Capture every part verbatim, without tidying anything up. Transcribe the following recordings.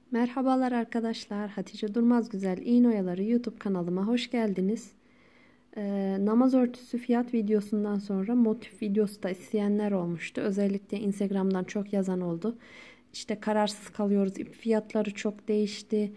Merhabalar arkadaşlar. Hatice Durmaz Güzel İğne Oyaları YouTube kanalıma hoş geldiniz. Ee, namaz örtüsü fiyat videosundan sonra motif videosu da isteyenler olmuştu. Özellikle Instagram'dan çok yazan oldu. İşte kararsız kalıyoruz. İp fiyatları çok değişti.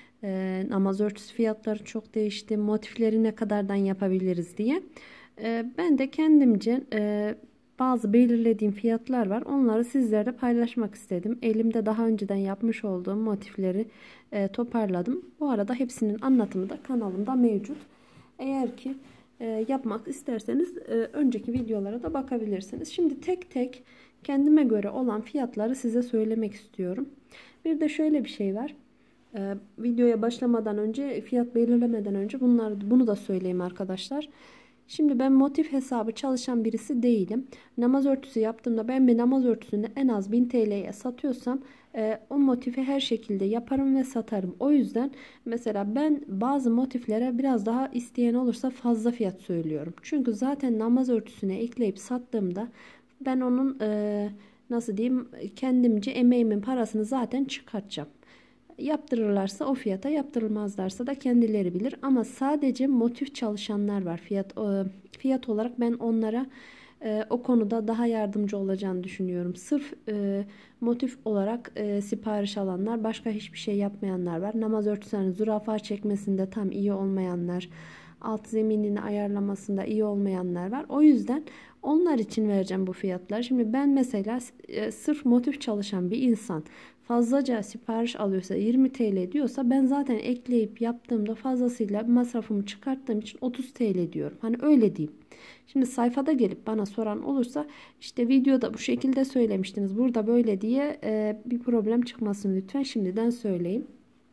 Ee, namaz örtüsü fiyatları çok değişti. Motifleri ne kadardan yapabiliriz diye. Ee, ben de kendimce e, bazı belirlediğim fiyatlar var. Onları sizlerle paylaşmak istedim. Elimde daha önceden yapmış olduğum motifleri e, toparladım. Bu arada hepsinin anlatımı da kanalımda mevcut. Eğer ki e, yapmak isterseniz e, önceki videolara da bakabilirsiniz. Şimdi tek tek kendime göre olan fiyatları size söylemek istiyorum. Bir de şöyle bir şey var. E, videoya başlamadan önce, fiyat belirlemeden önce bunları, bunu da söyleyeyim arkadaşlar. Şimdi ben motif hesabı çalışan birisi değilim. Namaz örtüsü yaptığımda ben bir namaz örtüsünü en az bin T L'ye satıyorsam e, o motifi her şekilde yaparım ve satarım. O yüzden mesela ben bazı motiflere biraz daha isteyen olursa fazla fiyat söylüyorum. Çünkü zaten namaz örtüsüne ekleyip sattığımda ben onun e, nasıl diyeyim, kendimce emeğimin parasını zaten çıkartacağım. Yaptırırlarsa o fiyata, yaptırılmazlarsa da kendileri bilir. Ama sadece motif çalışanlar var. Fiyat fiyat olarak ben onlara e, o konuda daha yardımcı olacağını düşünüyorum. Sırf e, motif olarak e, sipariş alanlar, başka hiçbir şey yapmayanlar var. Namaz örtüsünün zürafa çekmesinde tam iyi olmayanlar, alt zeminini ayarlamasında iyi olmayanlar var. O yüzden onlar için vereceğim bu fiyatlar. Şimdi ben mesela e, sırf motif çalışan bir insan fazlaca sipariş alıyorsa, yirmi T L diyorsa, ben zaten ekleyip yaptığımda fazlasıyla masrafımı çıkarttığım için otuz T L diyorum. Hani öyle diyeyim. Şimdi sayfada gelip bana soran olursa, işte videoda bu şekilde söylemiştiniz, burada böyle diye e, bir problem çıkmasın lütfen şimdiden söyleyeyim.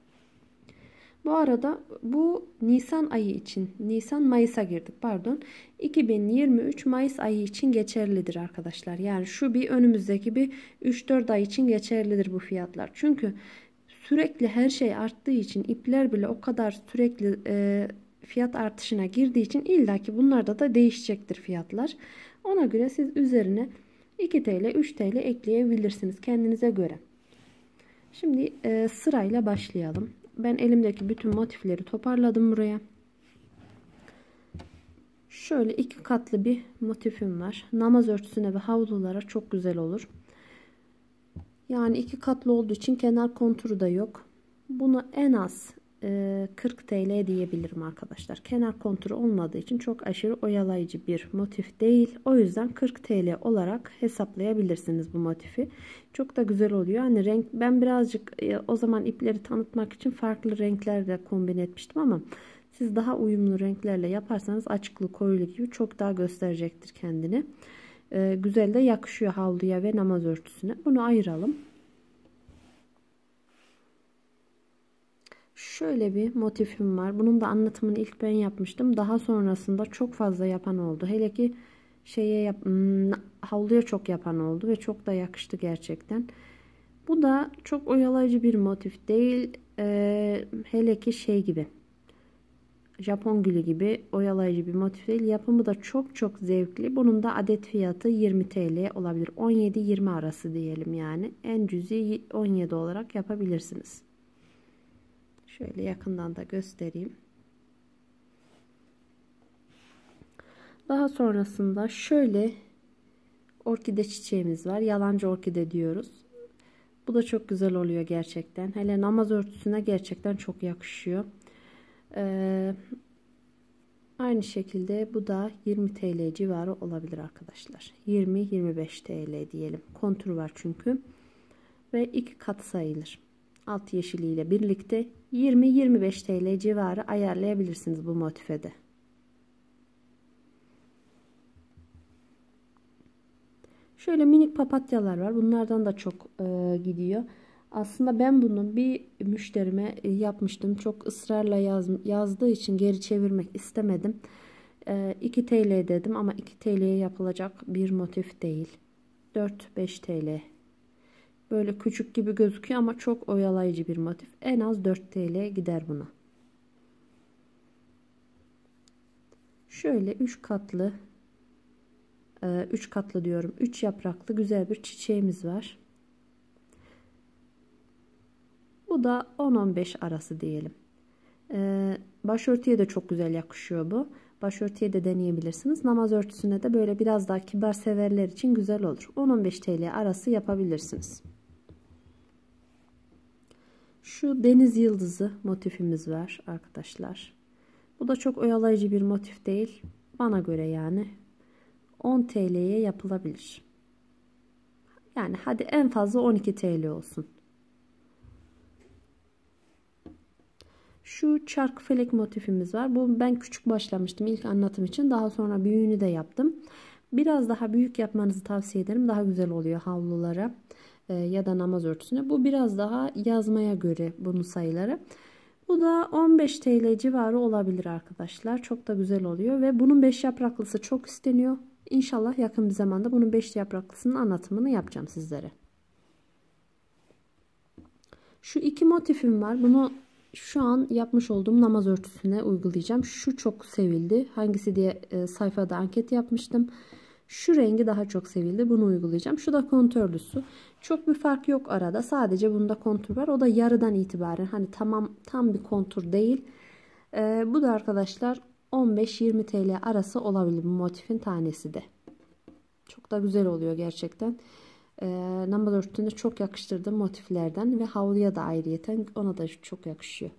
Bu arada bu Nisan ayı için, Nisan Mayıs'a girdik pardon. iki bin yirmi üç Mayıs ayı için geçerlidir arkadaşlar. Yani şu bir önümüzdeki bir üç dört ay için geçerlidir bu fiyatlar. Çünkü sürekli her şey arttığı için, ipler bile o kadar sürekli e, fiyat artışına girdiği için illaki bunlarda da değişecektir fiyatlar. Ona göre siz üzerine iki T L, üç T L ekleyebilirsiniz kendinize göre. Şimdi e, sırayla başlayalım. Ben elimdeki bütün motifleri toparladım buraya. Şöyle iki katlı bir motifim var. Namaz örtüsüne ve havlulara çok güzel olur. Yani iki katlı olduğu için kenar konturu da yok. Bunu en az e, kırk T L diyebilirim arkadaşlar. Kenar konturu olmadığı için çok aşırı oyalayıcı bir motif değil. O yüzden kırk T L olarak hesaplayabilirsiniz bu motifi. Çok da güzel oluyor. Hani renk, ben birazcık e, o zaman ipleri tanıtmak için farklı renklerle kombin etmiştim ama siz daha uyumlu renklerle yaparsanız açıklı, koyulu gibi çok daha gösterecektir kendini. E, güzel de yakışıyor havluya ve namaz örtüsüne. Bunu ayıralım. Şöyle bir motifim var. Bunun da anlatımını ilk ben yapmıştım. Daha sonrasında çok fazla yapan oldu. Hele ki şeye yap, hmm, havluya çok yapan oldu ve çok da yakıştı gerçekten. Bu da çok oyalayıcı bir motif değil. Ee, hele ki şey gibi, Japon gülü gibi oyalayıcı bir motif değil. Yapımı da çok çok zevkli. Bunun da adet fiyatı yirmi T L olabilir. on yedi yirmi arası diyelim yani. En cüzi on yedi olarak yapabilirsiniz. Şöyle yakından da göstereyim. Daha sonrasında şöyle orkide çiçeğimiz var. Yalancı orkide diyoruz. Bu da çok güzel oluyor gerçekten. Hele namaz örtüsüne gerçekten çok yakışıyor. Ee, aynı şekilde bu da yirmi T L civarı olabilir arkadaşlar. yirmi yirmi beş T L diyelim. Kontur var çünkü. Ve iki kat sayılır. Alt yeşiliyle birlikte yirmi yirmi beş T L civarı ayarlayabilirsiniz bu motife de. Şöyle minik papatyalar var. Bunlardan da çok e, gidiyor. Aslında ben bunu bir müşterime yapmıştım. Çok ısrarla yaz, yazdığı için geri çevirmek istemedim. E, iki T L dedim ama iki T L'ye yapılacak bir motif değil. dört beş T L. Böyle küçük gibi gözüküyor ama çok oyalayıcı bir motif. En az dört T L gider buna. Şöyle üç katlı üç katlı diyorum. üç yapraklı güzel bir çiçeğimiz var. Bu da on on beş arası diyelim. Ee, başörtüye de çok güzel yakışıyor bu. Başörtüye de deneyebilirsiniz. Namaz örtüsüne de böyle biraz daha kibar severler için güzel olur. on on beş T L arası yapabilirsiniz. Şu deniz yıldızı motifimiz var arkadaşlar. Bu da çok oyalayıcı bir motif değil. Bana göre yani on T L'ye yapılabilir. Yani hadi en fazla on iki T L olsun. Şu çark felek motifimiz var. Bu ben küçük başlamıştım ilk anlatım için. Daha sonra büyüğünü de yaptım. Biraz daha büyük yapmanızı tavsiye ederim. Daha güzel oluyor havlulara e, ya da namaz örtüsüne. Bu biraz daha yazmaya göre bunun sayıları. Bu da on beş T L civarı olabilir arkadaşlar. Çok da güzel oluyor ve bunun beş yapraklısı çok isteniyor. İnşallah yakın bir zamanda bunun beş yapraklısının anlatımını yapacağım sizlere. Şu iki motifim var. Bunu şu an yapmış olduğum namaz örtüsüne uygulayacağım. Şu çok sevildi. Hangisi diye e, sayfada anket yapmıştım. Şu rengi daha çok sevildi. Bunu uygulayacağım. Şu da kontörlüsü. Çok bir fark yok arada. Sadece bunda kontur var. O da yarıdan itibaren. Hani tamam tam bir kontur değil. E, bu da arkadaşlar on beş yirmi T L arası olabilir bu motifin tanesi de. Çok da güzel oluyor gerçekten. E, namaz örtüsünde çok yakıştırdığım motiflerden ve havluya da ayrıyeten ona da çok yakışıyor.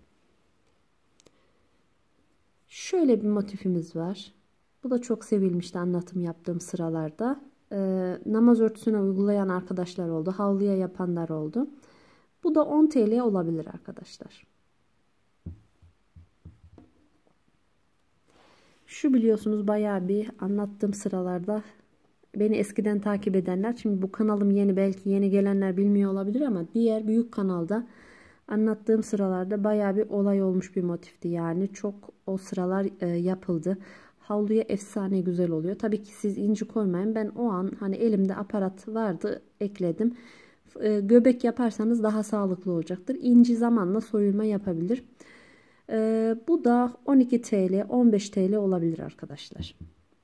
Şöyle bir motifimiz var. Bu da çok sevilmişti anlatım yaptığım sıralarda. E, namaz örtüsüne uygulayan arkadaşlar oldu. Havluya yapanlar oldu. Bu da on T L olabilir arkadaşlar. Şu biliyorsunuz bayağı bir anlattığım sıralarda beni eskiden takip edenler, şimdi bu kanalım yeni, belki yeni gelenler bilmiyor olabilir ama diğer büyük kanalda anlattığım sıralarda bayağı bir olay olmuş bir motifti. Yani çok o sıralar e, yapıldı. Havluya efsane güzel oluyor. Tabii ki siz inci koymayın. Ben o an hani elimde aparat vardı, ekledim. E, göbek yaparsanız daha sağlıklı olacaktır. İnci zamanla soyulma yapabilir. E, bu da on iki T L on beş T L olabilir arkadaşlar.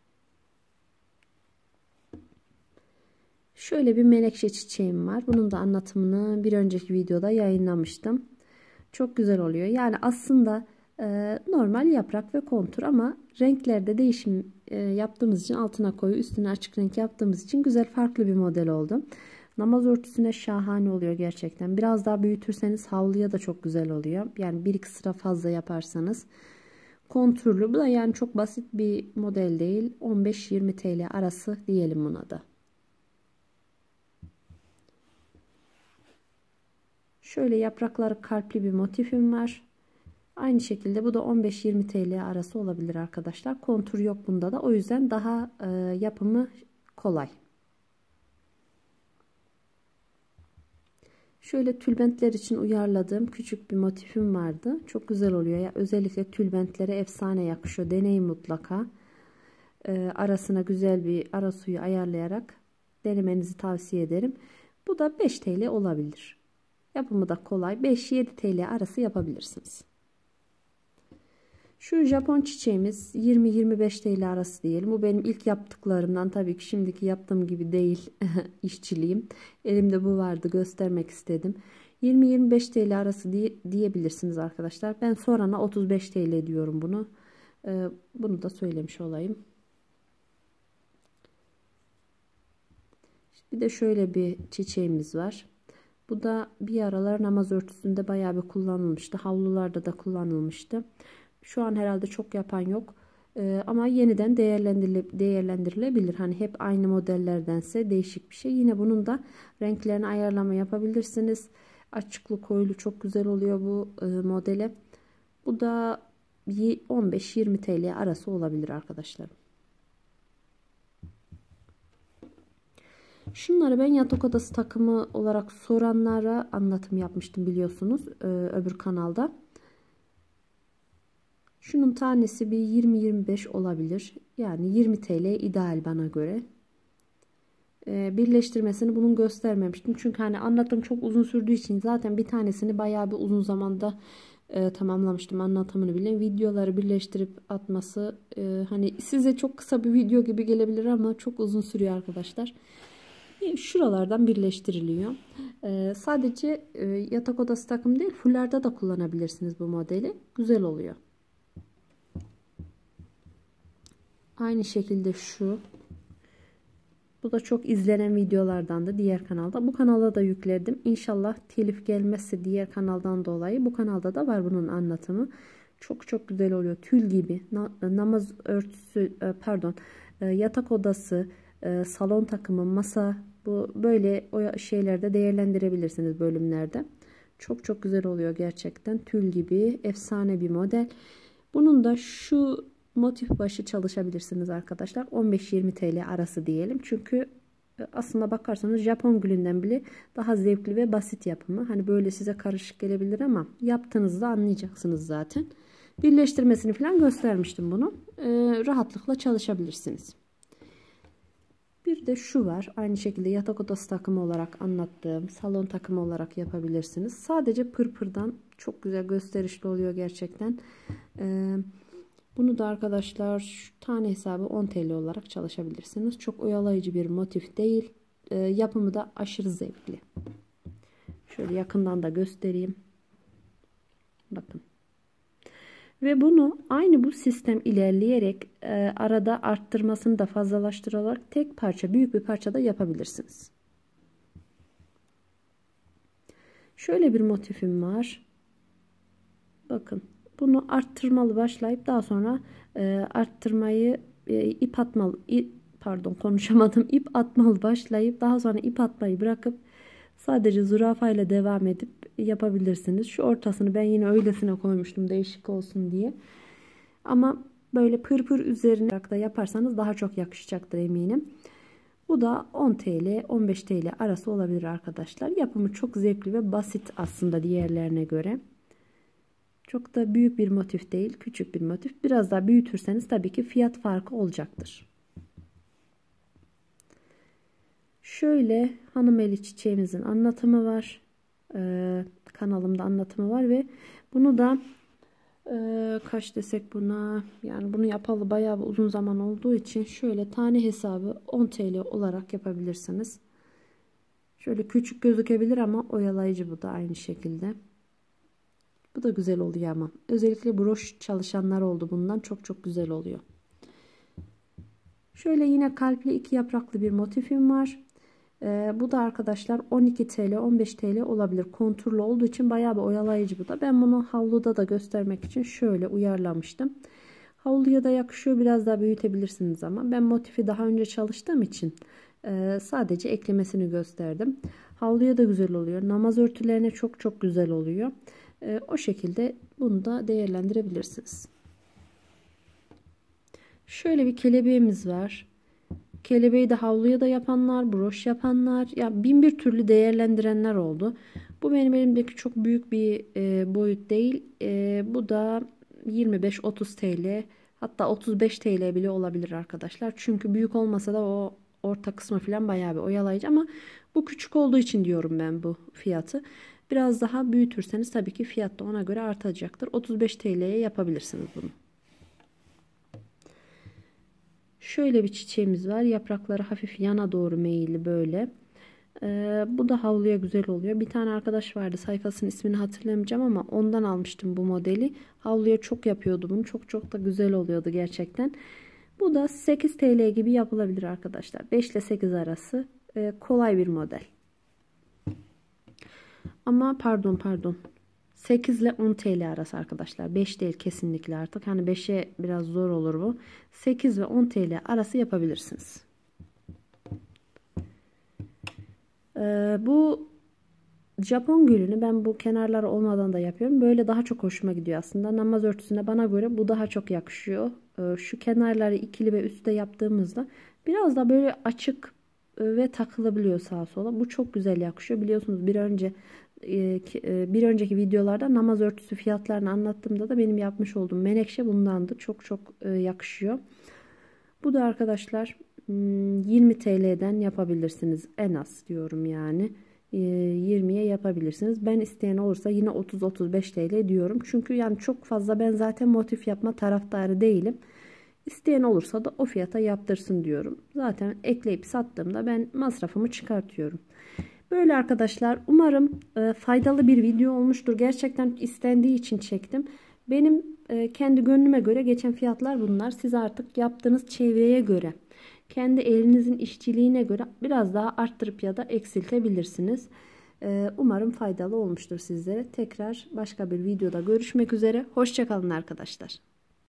Şöyle bir menekşe çiçeğim var. Bunun da anlatımını bir önceki videoda yayınlamıştım. Çok güzel oluyor. Yani aslında e, normal yaprak ve kontur ama renklerde değişim e, yaptığımız için altına koyu üstüne açık renk yaptığımız için güzel farklı bir model oldu. Namaz örtüsüne şahane oluyor gerçekten. Biraz daha büyütürseniz havluya da çok güzel oluyor. Yani bir iki sıra fazla yaparsanız. Konturlu. Bu da yani çok basit bir model değil. on beş yirmi T L arası diyelim buna da. Şöyle yaprakları kalpli bir motifim var. Aynı şekilde bu da on beş yirmi T L arası olabilir arkadaşlar. Kontur yok bunda da. O yüzden daha e, yapımı kolay. Şöyle tülbentler için uyarladığım küçük bir motifim vardı. Çok güzel oluyor. Ya, özellikle tülbentlere efsane yakışıyor. Deneyin mutlaka. E, arasına güzel bir ara suyu ayarlayarak denemenizi tavsiye ederim. Bu da beş T L olabilir. Yapımı da kolay. beş yedi T L arası yapabilirsiniz. Şu Japon çiçeğimiz yirmi yirmi beş T L arası diyelim. Bu benim ilk yaptıklarımdan. Tabii ki şimdiki yaptığım gibi değil işçiliğim. Elimde bu vardı, göstermek istedim. yirmi yirmi beş T L arası diye, diyebilirsiniz arkadaşlar. Ben sonrana otuz beş T L diyorum bunu. Ee, bunu da söylemiş olayım. Bir de şöyle bir çiçeğimiz var. Bu da bir aralar namaz örtüsünde bayağı bir kullanılmıştı. Havlularda da kullanılmıştı. Şu an herhalde çok yapan yok. Ee, ama yeniden değerlendirile, değerlendirilebilir. Hani hep aynı modellerdense değişik bir şey. Yine bunun da renklerini ayarlama yapabilirsiniz. Açıklı koyulu çok güzel oluyor bu e, modele. Bu da on beş yirmi T L arası olabilir arkadaşlar. Şunları ben yatak odası takımı olarak soranlara anlatım yapmıştım biliyorsunuz e, öbür kanalda. Şunun tanesi bir yirmi yirmi beş olabilir. Yani yirmi T L ideal bana göre. Ee, birleştirmesini bunun göstermemiştim. Çünkü hani anlatım çok uzun sürdüğü için zaten bir tanesini bayağı bir uzun zamanda e, tamamlamıştım anlatımını bile. Videoları birleştirip atması e, hani size çok kısa bir video gibi gelebilir ama çok uzun sürüyor arkadaşlar. şuralardan birleştiriliyor. Ee, sadece e, yatak odası takım değil, fullerde de kullanabilirsiniz bu modeli. Güzel oluyor. Aynı şekilde şu. Bu da çok izlenen videolardan da diğer kanalda. Bu kanala da yükledim. İnşallah telif gelmezse diğer kanaldan dolayı bu kanalda da var bunun anlatımı. Çok çok güzel oluyor. Tül gibi. Namaz örtüsü, pardon, yatak odası, salon takımı, masa, bu böyle o şeylerde değerlendirebilirsiniz bölümlerde. Çok çok güzel oluyor gerçekten. Tül gibi efsane bir model. Bunun da şu motif başı çalışabilirsiniz arkadaşlar. on beş yirmi T L arası diyelim. Çünkü aslında bakarsanız Japon gülünden bile daha zevkli ve basit yapımı. Hani böyle size karışık gelebilir ama yaptığınızda anlayacaksınız zaten. Birleştirmesini falan göstermiştim bunu. Ee, rahatlıkla çalışabilirsiniz. Bir de şu var. Aynı şekilde yatak odası takımı olarak anlattığım, salon takımı olarak yapabilirsiniz. Sadece pırpırdan çok güzel gösterişli oluyor gerçekten. Ee, bunu da arkadaşlar şu tane hesabı on T L olarak çalışabilirsiniz. Çok oyalayıcı bir motif değil. Ee, yapımı da aşırı zevkli. Şöyle yakından da göstereyim. Bakın. Ve bunu aynı bu sistem ilerleyerek e, arada arttırmasını da fazlalaştırarak tek parça, büyük bir parça da yapabilirsiniz. Şöyle bir motifim var. Bakın. Bunu arttırmalı başlayıp daha sonra e, arttırmayı e, ip atmalı, ip, pardon konuşamadım, ip atmalı başlayıp daha sonra ip atmayı bırakıp sadece zürafayla devam edip yapabilirsiniz. Şu ortasını ben yine öylesine koymuştum değişik olsun diye. Ama böyle pırpır üzerine da yaparsanız daha çok yakışacaktır eminim. Bu da on T L on beş T L arası olabilir arkadaşlar. Yapımı çok zevkli ve basit aslında diğerlerine göre. Çok da büyük bir motif değil, küçük bir motif. Biraz daha büyütürseniz tabii ki fiyat farkı olacaktır. Şöyle hanım eli çiçeğimizin anlatımı var. Ee, kanalımda anlatımı var ve bunu da e, kaç desek buna, yani bunu yapalı bayağı bir uzun zaman olduğu için şöyle tane hesabı on T L olarak yapabilirsiniz. Şöyle küçük gözükebilir ama oyalayıcı bu da aynı şekilde. Bu da güzel oluyor ama. Özellikle broş çalışanlar oldu bundan. Çok çok güzel oluyor. Şöyle yine kalpli iki yapraklı bir motifim var. Ee, bu da arkadaşlar on iki T L on beş T L olabilir. Konturlu olduğu için bayağı bir oyalayıcı bu da. Ben bunu havluda da göstermek için şöyle uyarlamıştım. Havluya da yakışıyor. Biraz daha büyütebilirsiniz ama. Ben motifi daha önce çalıştığım için e, sadece eklemesini gösterdim. Havluya da güzel oluyor. Namaz örtülerine çok çok güzel oluyor. E, o şekilde bunu da değerlendirebilirsiniz. Şöyle bir kelebeğimiz var. Kelebeği de havluya da yapanlar, broş yapanlar, ya bin bir türlü değerlendirenler oldu. Bu benim elimdeki çok büyük bir e, boyut değil. E, bu da yirmi beş otuz T L, hatta otuz beş T L bile olabilir arkadaşlar. Çünkü büyük olmasa da o orta kısmı falan bayağı bir oyalayıcı ama bu küçük olduğu için diyorum ben bu fiyatı. Biraz daha büyütürseniz tabii ki fiyat da ona göre artacaktır. otuz beş T L'ye yapabilirsiniz bunu. Şöyle bir çiçeğimiz var. Yaprakları hafif yana doğru meyilli böyle. Ee, bu da havluya güzel oluyor. Bir tane arkadaş vardı. Sayfasının ismini hatırlamayacağım ama ondan almıştım bu modeli. Havluya çok yapıyordu bunu. Çok çok da güzel oluyordu gerçekten. Bu da sekiz T L gibi yapılabilir arkadaşlar. beş ile sekiz arası. Ee, kolay bir model. Ama pardon pardon. sekiz ile on T L arası arkadaşlar. beş değil kesinlikle artık. Hani beşe biraz zor olur bu. sekiz ve on T L arası yapabilirsiniz. Ee, bu Japon gülünü ben bu kenarları olmadan da yapıyorum. Böyle daha çok hoşuma gidiyor aslında. Namaz örtüsüne bana göre bu daha çok yakışıyor. Ee, şu kenarları ikili ve üstte yaptığımızda biraz da böyle açık ve takılabiliyor sağa sola. Bu çok güzel yakışıyor. Biliyorsunuz bir önce bir önceki videolarda namaz örtüsü fiyatlarını anlattığımda da benim yapmış olduğum menekşe bundandı. Çok çok yakışıyor. Bu da arkadaşlar yirmi T L'den yapabilirsiniz. En az diyorum yani. yirmiye yapabilirsiniz. Ben isteyen olursa yine otuz otuz beş T L diyorum. Çünkü yani çok fazla ben zaten motif yapma taraftarı değilim. İsteyen olursa da o fiyata yaptırsın diyorum. Zaten ekleyip sattığımda ben masrafımı çıkartıyorum. Böyle arkadaşlar, umarım e, faydalı bir video olmuştur. Gerçekten istendiği için çektim. Benim e, kendi gönlüme göre geçen fiyatlar bunlar. Siz artık yaptığınız çevreye göre, kendi elinizin işçiliğine göre biraz daha arttırıp ya da eksiltebilirsiniz. E, umarım faydalı olmuştur sizlere. Tekrar başka bir videoda görüşmek üzere. Hoşça kalın arkadaşlar.